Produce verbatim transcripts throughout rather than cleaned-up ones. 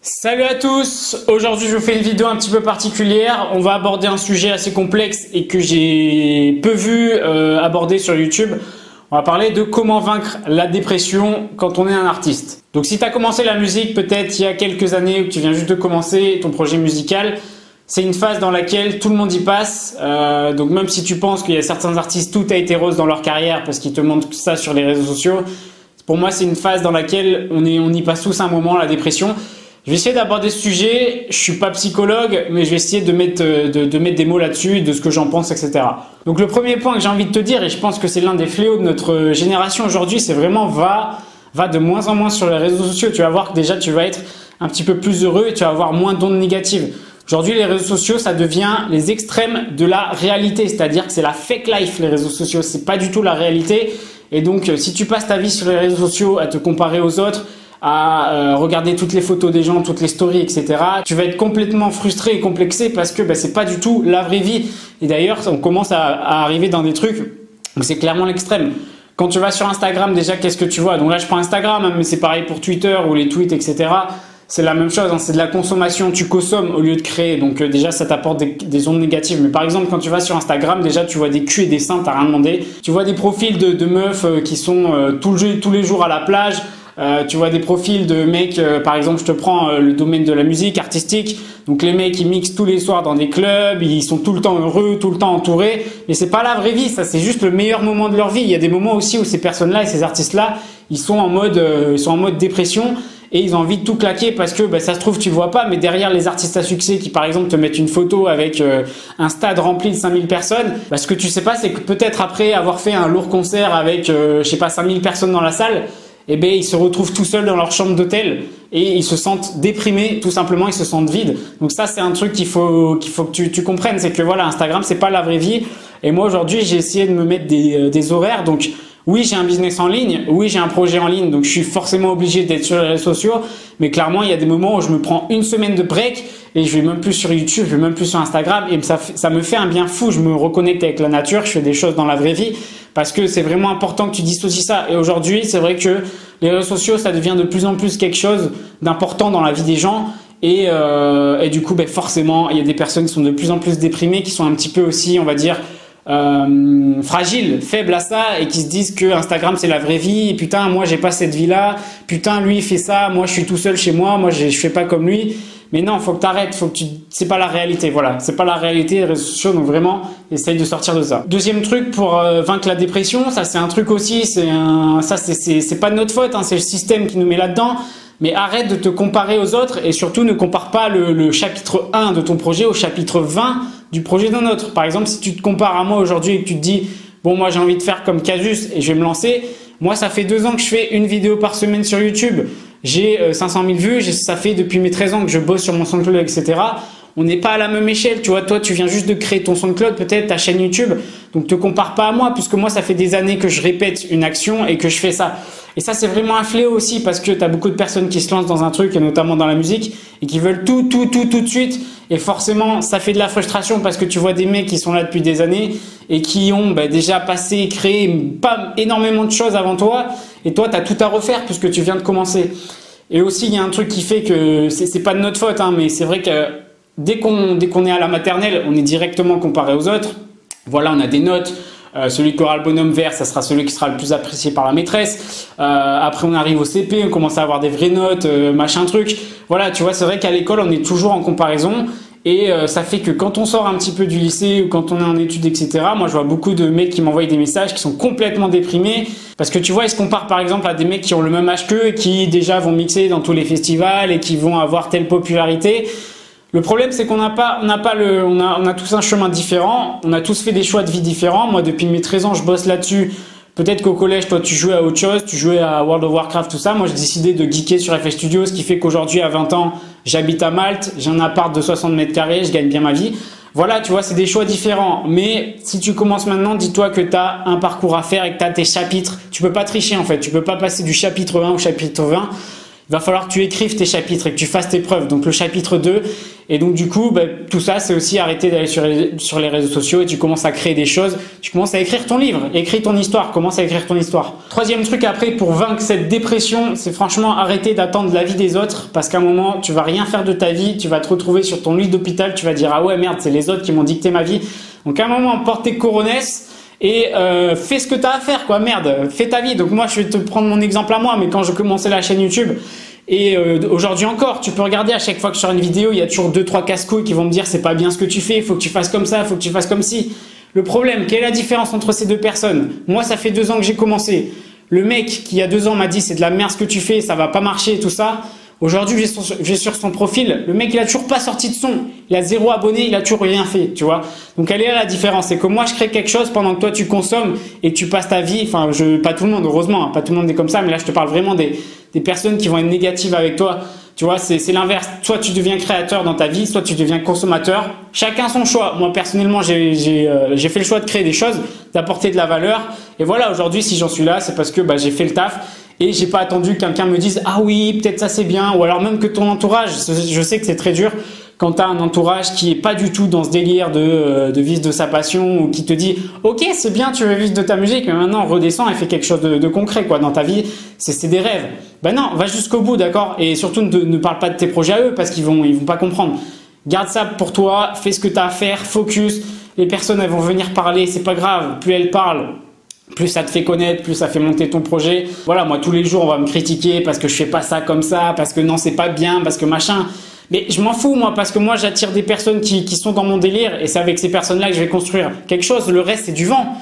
Salut à tous, aujourd'hui je vous fais une vidéo un petit peu particulière. On va aborder un sujet assez complexe et que j'ai peu vu euh, aborder sur YouTube. On va parler de comment vaincre la dépression quand on est un artiste. Donc si tu as commencé la musique peut-être il y a quelques années ou que tu viens juste de commencer ton projet musical, c'est une phase dans laquelle tout le monde y passe. Euh, donc même si tu penses qu'il y a certains artistes, tout a été rose dans leur carrière parce qu'ils te montrent ça sur les réseaux sociaux, pour moi c'est une phase dans laquelle on, est, on y passe tous un moment, la dépression. Je vais essayer d'aborder ce sujet. Je suis pas psychologue, mais je vais essayer de mettre, de, de mettre des mots là-dessus, de ce que j'en pense, et cetera. Donc le premier point que j'ai envie de te dire, et je pense que c'est l'un des fléaux de notre génération aujourd'hui, c'est vraiment va, va de moins en moins sur les réseaux sociaux. Tu vas voir que déjà tu vas être un petit peu plus heureux et tu vas avoir moins d'ondes négatives. Aujourd'hui, les réseaux sociaux, ça devient les extrêmes de la réalité, c'est-à-dire que c'est la fake life, les réseaux sociaux. C'est pas du tout la réalité. Et donc, si tu passes ta vie sur les réseaux sociaux à te comparer aux autres, à euh, regarder toutes les photos des gens, toutes les stories, et cetera. Tu vas être complètement frustré et complexé parce que bah, c'est pas du tout la vraie vie. Et d'ailleurs, on commence à, à arriver dans des trucs où c'est clairement l'extrême. Quand tu vas sur Instagram, déjà, qu'est-ce que tu vois? Donc là, je prends Instagram, hein, mais c'est pareil pour Twitter ou les tweets, et cetera. C'est la même chose, hein, c'est de la consommation. Tu consommes au lieu de créer. Donc euh, déjà, ça t'apporte des, des ondes négatives. Mais par exemple, quand tu vas sur Instagram, déjà, tu vois des culs et des seins, t'as rien demandé. Tu vois des profils de, de meufs euh, qui sont euh, tout le jeu, tous les jours à la plage. Euh, tu vois des profils de mecs, euh, par exemple, je te prends euh, le domaine de la musique artistique. Donc les mecs, ils mixent tous les soirs dans des clubs, ils sont tout le temps heureux, tout le temps entourés. Mais c'est pas la vraie vie, ça c'est juste le meilleur moment de leur vie. Il y a des moments aussi où ces personnes-là et ces artistes-là, ils sont en mode, euh, ils sont en mode dépression et ils ont envie de tout claquer parce que bah, ça se trouve tu le vois pas, mais derrière les artistes à succès qui par exemple te mettent une photo avec euh, un stade rempli de cinq mille personnes, bah, ce que tu sais pas, c'est que peut-être après avoir fait un lourd concert avec, euh, je sais pas, cinq mille personnes dans la salle, eh ben, ils se retrouvent tout seuls dans leur chambre d'hôtel et ils se sentent déprimés, tout simplement, ils se sentent vides. Donc ça, c'est un truc qu'il faut, qu'il faut que tu, tu comprennes, c'est que voilà, Instagram, c'est pas la vraie vie. Et moi, aujourd'hui, j'ai essayé de me mettre des, euh, des horaires. Donc, oui, j'ai un business en ligne, oui, j'ai un projet en ligne, donc je suis forcément obligé d'être sur les réseaux sociaux. Mais clairement, il y a des moments où je me prends une semaine de break et je vais même plus sur YouTube, je vais même plus sur Instagram et ça, ça me fait un bien fou. Je me reconnecte avec la nature, je fais des choses dans la vraie vie parce que c'est vraiment important que tu dissocies ça. Et aujourd'hui, c'est vrai que les réseaux sociaux, ça devient de plus en plus quelque chose d'important dans la vie des gens. Et, euh, et du coup, ben forcément, il y a des personnes qui sont de plus en plus déprimées, qui sont un petit peu aussi, on va dire, Euh, fragiles, faibles à ça et qui se disent que Instagram c'est la vraie vie et putain moi j'ai pas cette vie là, putain lui il fait ça, moi je suis tout seul chez moi, moi je fais pas comme lui. Mais non, faut que t'arrêtes, faut que tu, c'est pas la réalité, voilà, c'est pas la réalité les réseaux sociaux, donc vraiment essaye de sortir de ça. Deuxième truc pour euh, vaincre la dépression, ça c'est un truc aussi, c'est un, ça c'est c'est c'est pas de notre faute, hein, c'est le système qui nous met là-dedans. Mais arrête de te comparer aux autres et surtout ne compare pas le, le chapitre un de ton projet au chapitre vingt du projet d'un autre. Par exemple, si tu te compares à moi aujourd'hui et que tu te dis « Bon, moi j'ai envie de faire comme Casus et je vais me lancer », moi ça fait deux ans que je fais une vidéo par semaine sur YouTube. J'ai euh, cinq cent mille vues, ça fait depuis mes treize ans que je bosse sur mon SoundCloud, et cetera. On n'est pas à la même échelle, tu vois. Toi, tu viens juste de créer ton SoundCloud, peut-être ta chaîne YouTube. Donc, te compare pas à moi, puisque moi, ça fait des années que je répète une action et que je fais ça. Et ça, c'est vraiment un fléau aussi, parce que tu as beaucoup de personnes qui se lancent dans un truc, et notamment dans la musique, et qui veulent tout, tout, tout, tout de suite. Et forcément, ça fait de la frustration, parce que tu vois des mecs qui sont là depuis des années, et qui ont bah, déjà passé, créé pas énormément de choses avant toi, et toi, tu as tout à refaire, puisque tu viens de commencer. Et aussi, il y a un truc qui fait que c'est pas de notre faute, hein, mais c'est vrai que Dès qu'on dès qu'on est à la maternelle, on est directement comparé aux autres. Voilà, on a des notes. Euh, celui qui aura le bonhomme vert, ça sera celui qui sera le plus apprécié par la maîtresse. Euh, après, on arrive au C P, on commence à avoir des vraies notes, euh, machin truc. Voilà, tu vois, c'est vrai qu'à l'école, on est toujours en comparaison. Et euh, ça fait que quand on sort un petit peu du lycée ou quand on est en études, et cetera, moi, je vois beaucoup de mecs qui m'envoient des messages qui sont complètement déprimés. Parce que tu vois, ils se comparent par exemple à des mecs qui ont le même âge qu'eux et qui déjà vont mixer dans tous les festivals et qui vont avoir telle popularité. Le problème, c'est qu'on n'a pas, on n'a pas le, on a, on a tous un chemin différent. On a tous fait des choix de vie différents. Moi, depuis mes treize ans, je bosse là-dessus. Peut-être qu'au collège, toi, tu jouais à autre chose, tu jouais à World of Warcraft, tout ça. Moi, j'ai décidé de geeker sur F L Studio, ce qui fait qu'aujourd'hui, à vingt ans, j'habite à Malte, j'ai un appart de soixante mètres carrés, je gagne bien ma vie. Voilà, tu vois, c'est des choix différents. Mais si tu commences maintenant, dis-toi que tu as un parcours à faire et que tu as tes chapitres. Tu peux pas tricher, en fait. Tu peux pas passer du chapitre un au chapitre vingt. il va falloir que tu écrives tes chapitres et que tu fasses tes preuves. Donc le chapitre deux. Et donc du coup, bah, tout ça, c'est aussi arrêter d'aller sur les, sur les réseaux sociaux et tu commences à créer des choses. Tu commences à écrire ton livre, écris ton histoire, commence à écrire ton histoire. Troisième truc après pour vaincre cette dépression, c'est franchement arrêter d'attendre l'avis des autres parce qu'à un moment, tu vas rien faire de ta vie, tu vas te retrouver sur ton lit d'hôpital, tu vas dire ah ouais merde, c'est les autres qui m'ont dicté ma vie. Donc à un moment, porte tes coronesses et euh, fais ce que tu as à faire quoi, merde, fais ta vie. Donc moi, je vais te prendre mon exemple à moi, mais quand je commençais la chaîne YouTube, et euh, aujourd'hui encore, tu peux regarder à chaque fois que je sors une vidéo, il y a toujours deux trois casse-couilles qui vont me dire c'est pas bien ce que tu fais, il faut que tu fasses comme ça, il faut que tu fasses comme ci. Le problème, quelle est la différence entre ces deux personnes? Moi, ça fait deux ans que j'ai commencé. Le mec qui il y a deux ans m'a dit c'est de la merde ce que tu fais, ça va pas marcher et tout ça. Aujourd'hui, je vais sur son profil, le mec il a toujours pas sorti de son, il a zéro abonné, il a toujours rien fait, tu vois. Donc elle est là la différence, c'est que moi je crée quelque chose pendant que toi tu consommes et que tu passes ta vie, enfin je, pas tout le monde heureusement, hein, pas tout le monde est comme ça, mais là je te parle vraiment des, des personnes qui vont être négatives avec toi, tu vois, c'est l'inverse, soit tu deviens créateur dans ta vie, soit tu deviens consommateur, chacun son choix. Moi personnellement j'ai j'ai euh, j'ai fait le choix de créer des choses, d'apporter de la valeur et voilà aujourd'hui si j'en suis là c'est parce que bah, j'ai fait le taf. Et j'ai pas attendu que quelqu'un me dise ah oui peut-être ça c'est bien ou alors même que ton entourage, je sais que c'est très dur quand tu as un entourage qui est pas du tout dans ce délire de, de vivre de sa passion ou qui te dit ok c'est bien tu veux vivre de ta musique mais maintenant redescends et fais quelque chose de, de concret quoi dans ta vie, c'est des rêves. Ben non, va jusqu'au bout d'accord et surtout ne, ne parle pas de tes projets à eux parce qu'ils vont, ils vont pas comprendre. Garde ça pour toi, fais ce que tu as à faire, focus, les personnes elles vont venir parler, c'est pas grave, plus elles parlent plus ça te fait connaître, plus ça fait monter ton projet. Voilà, moi tous les jours on va me critiquer parce que je fais pas ça comme ça, parce que non c'est pas bien, parce que machin. Mais je m'en fous moi parce que moi j'attire des personnes qui, qui sont dans mon délire et c'est avec ces personnes-là que je vais construire quelque chose. Le reste c'est du vent.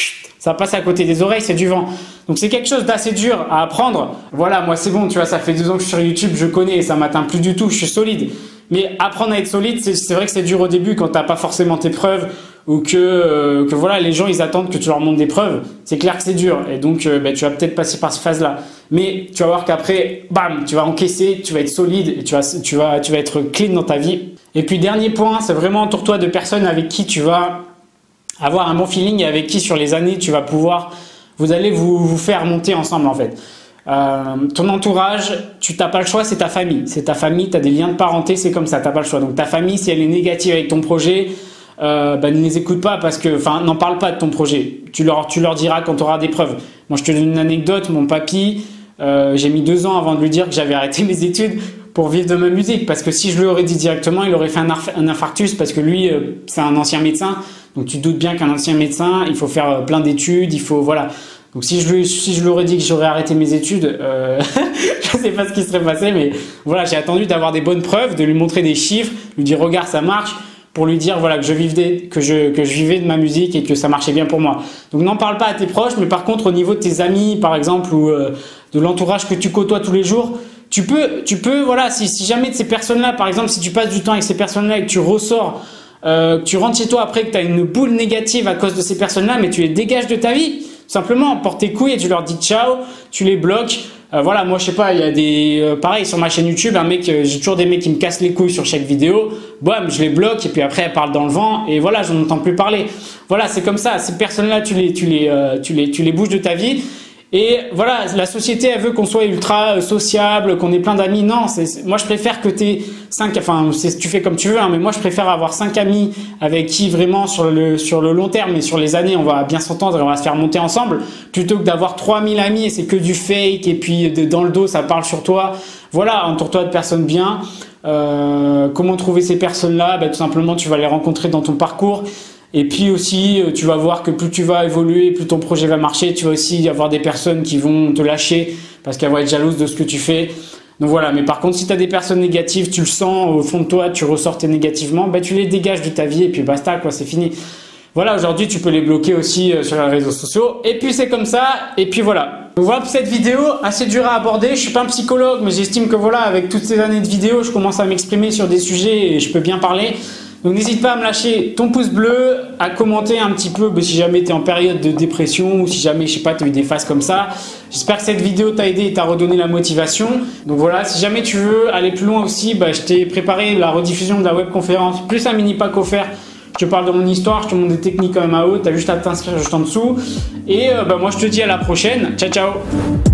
Ça passe à côté des oreilles, c'est du vent. Donc c'est quelque chose d'assez dur à apprendre. Voilà, moi c'est bon, tu vois, ça fait deux ans que je suis sur YouTube, je connais, ça m'atteint plus du tout, je suis solide. Mais apprendre à être solide, c'est vrai que c'est dur au début quand t'as pas forcément tes preuves ou que, euh, que voilà, les gens ils attendent que tu leur montres des preuves. C'est clair que c'est dur et donc euh, ben, tu vas peut-être passer par cette phase-là. Mais tu vas voir qu'après, bam, tu vas encaisser, tu vas être solide et tu vas, tu vas, tu vas être clean dans ta vie. Et puis dernier point, c'est vraiment entoure-toi de personnes avec qui tu vas avoir un bon feeling et avec qui sur les années tu vas pouvoir, vous allez vous, vous faire monter ensemble en fait. Euh, ton entourage, tu n'as pas le choix, c'est ta famille. C'est ta famille, tu as des liens de parenté, c'est comme ça, tu n'as pas le choix. Donc ta famille, si elle est négative avec ton projet, euh, bah, ne les écoute pas parce que, enfin, n'en parle pas de ton projet. Tu leur, tu leur diras quand tu auras des preuves. Moi, je te donne une anecdote. Mon papy, euh, j'ai mis deux ans avant de lui dire que j'avais arrêté mes études pour vivre de ma musique. Parce que si je lui aurais dit directement, il aurait fait un, un infarctus parce que lui, euh, c'est un ancien médecin. Donc tu te doutes bien qu'un ancien médecin, il faut faire plein d'études, il faut, voilà. Donc si je lui, si je lui aurais dit que j'aurais arrêté mes études, euh, je sais pas ce qui serait passé, mais voilà, j'ai attendu d'avoir des bonnes preuves, de lui montrer des chiffres, lui dire regarde ça marche, pour lui dire voilà que je vivais, que je, que je vivais de ma musique et que ça marchait bien pour moi. Donc n'en parle pas à tes proches, mais par contre au niveau de tes amis par exemple ou euh, de l'entourage que tu côtoies tous les jours, tu peux, tu peux voilà, si, si jamais de ces personnes-là, par exemple si tu passes du temps avec ces personnes-là et que tu ressors, euh, que tu rentres chez toi après que tu as une boule négative à cause de ces personnes-là, mais tu les dégages de ta vie. Simplement, porte tes couilles et tu leur dis ciao, tu les bloques. Euh, voilà, moi je sais pas, il y a des euh, pareil sur ma chaîne YouTube, un mec, euh, j'ai toujours des mecs qui me cassent les couilles sur chaque vidéo. Bam, je les bloque et puis après elles parlent dans le vent et voilà, je n'entends plus parler. Voilà, c'est comme ça. Ces personnes-là, tu les, tu les, euh, tu les, tu les bouges de ta vie. Et voilà, la société, elle veut qu'on soit ultra sociable, qu'on ait plein d'amis. Non, c'est, moi je préfère que tu aies cinq, enfin tu fais comme tu veux, hein, mais moi je préfère avoir cinq amis avec qui vraiment sur le, sur le long terme et sur les années on va bien s'entendre et on va se faire monter ensemble, plutôt que d'avoir trois mille amis et c'est que du fake et puis de, dans le dos ça parle sur toi. Voilà, entoure-toi de personnes bien. Euh, comment trouver ces personnes-là? Bah, tout simplement tu vas les rencontrer dans ton parcours. Et puis aussi, tu vas voir que plus tu vas évoluer, plus ton projet va marcher. Tu vas aussi avoir des personnes qui vont te lâcher parce qu'elles vont être jalouses de ce que tu fais. Donc voilà, mais par contre, si tu as des personnes négatives, tu le sens au fond de toi, tu ressortais négativement, bah, tu les dégages de ta vie et puis basta, quoi, c'est fini. Voilà, aujourd'hui, tu peux les bloquer aussi sur les réseaux sociaux. Et puis c'est comme ça, et puis voilà. Donc voilà pour cette vidéo, assez dure à aborder. Je suis pas un psychologue, mais j'estime que voilà, avec toutes ces années de vidéos, je commence à m'exprimer sur des sujets et je peux bien parler. Donc n'hésite pas à me lâcher ton pouce bleu, à commenter un petit peu bah, si jamais tu es en période de dépression ou si jamais, je sais pas, tu as eu des phases comme ça. J'espère que cette vidéo t'a aidé et t'a redonné la motivation. Donc voilà, si jamais tu veux aller plus loin aussi, bah, je t'ai préparé la rediffusion de la webconférence plus un mini pack offert. Je te parle de mon histoire, je te montre des techniques quand même à haut, tu as juste à t'inscrire juste en dessous. Et euh, bah, moi je te dis à la prochaine. Ciao ciao.